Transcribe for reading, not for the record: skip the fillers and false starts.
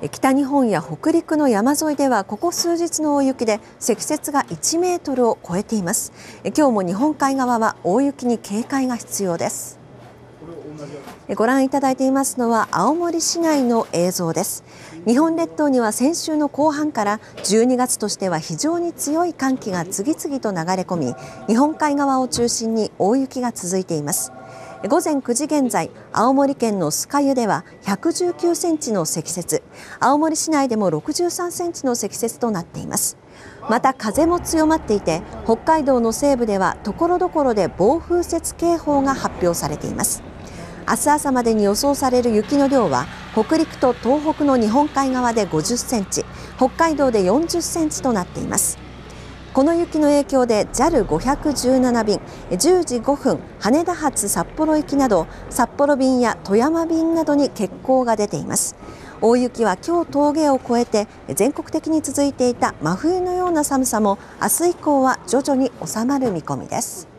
北日本や北陸の山沿いではここ数日の大雪で積雪が1メートルを超えています。今日も日本海側は大雪に警戒が必要です。ご覧いただいていますのは青森市内の映像です。日本列島には先週の後半から12月としては非常に強い寒気が次々と流れ込み、日本海側を中心に大雪が続いています。午前9時現在、青森県の酸ヶ湯では119センチの積雪、青森市内でも63センチの積雪となっています。また風も強まっていて、北海道の西部では所々で暴風雪警報が発表されています。明日朝までに予想される雪の量は、北陸と東北の日本海側で50センチ、北海道で40センチとなっています。この雪の影響で JAL517 便、10時5分羽田発札幌行きなど、札幌便や富山便などに欠航が出ています。大雪は今日峠を越えて全国的に続いていた真冬のような寒さも明日以降は徐々に収まる見込みです。